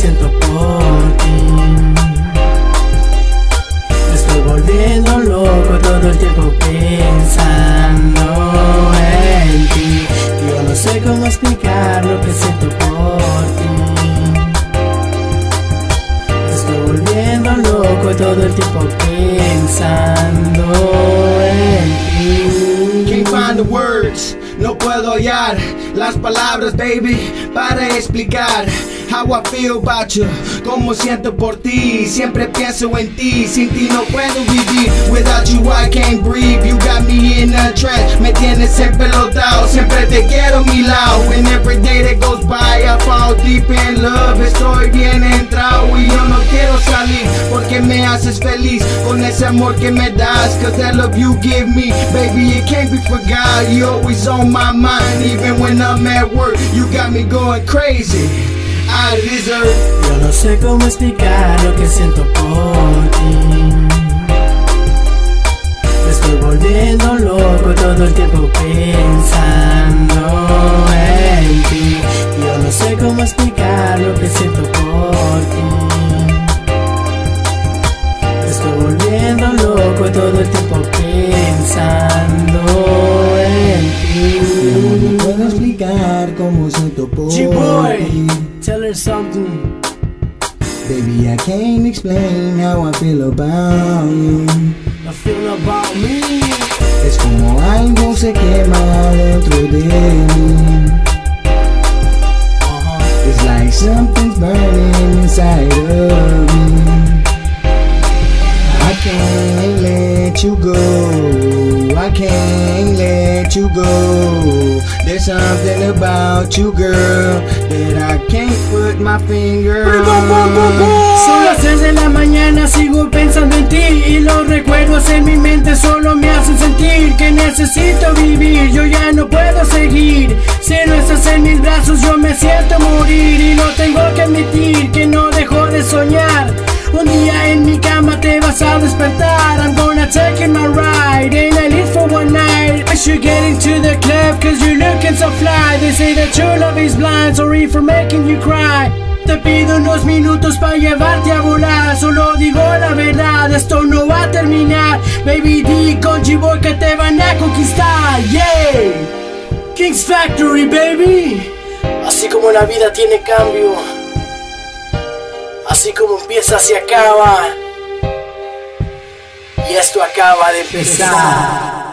siento por ti. Me estoy volviendo loco todo el tiempo pensando en ti. Yo no sé cómo explicar lo que siento por ti. Me estoy volviendo loco todo el tiempo pensando en ti. Can't find the words, no puedo hallar las palabras, baby, para explicar how I feel about you, como siento por ti. Siempre pienso en ti, sin ti no puedo vivir. Without you I can't breathe. You got me in a trance, me tienes empelotado. Siempre te quiero a mi lado. And every day that goes by I fall deep in love. Estoy bien entrado y yo no quiero salir, porque me haces feliz con ese amor que me das. Cause that love you give me, baby, it can't be forgot. You always on my mind, even when I'm at work. You got me going crazy. I deserve. Yo no sé cómo explicar lo que siento por ti. Me estoy volviendo loco todo el tiempo pensando en ti. Yo no sé cómo explicar lo que siento por ti. Me estoy volviendo loco todo el tiempo pensando en ti. Yo no puedo explicar cómo siento por G-Boy, ti. tell her something. Baby, I can't explain how I feel about you. I feel about me. Es como algo se quema dentro de mí. It's like something's burning inside of me. I can't let you go. I can't let you go. There's something about you, girl, that I can't put my finger on. Son las 3 de la mañana, sigo pensando en ti, y los recuerdos en mi mente solo me hacen sentir que necesito vivir. Yo ya no puedo seguir, si no estás en mis brazos yo me siento morir. Y no tengo que admitir que no dejo de soñar. Un día en mi cama te vas a despertar. I'm gonna take in my ride and I live for one night. I should get into the club cause you're looking so fly. They say that your love is blind, sorry for making you cry. Te pido unos minutos para llevarte a volar. Solo digo la verdad, esto no va a terminar. Baby D con G-Boy que te van a conquistar. Yeah, King's Factory, baby. Así como la vida tiene cambio, así como empieza se acaba. Y esto acaba de empezar.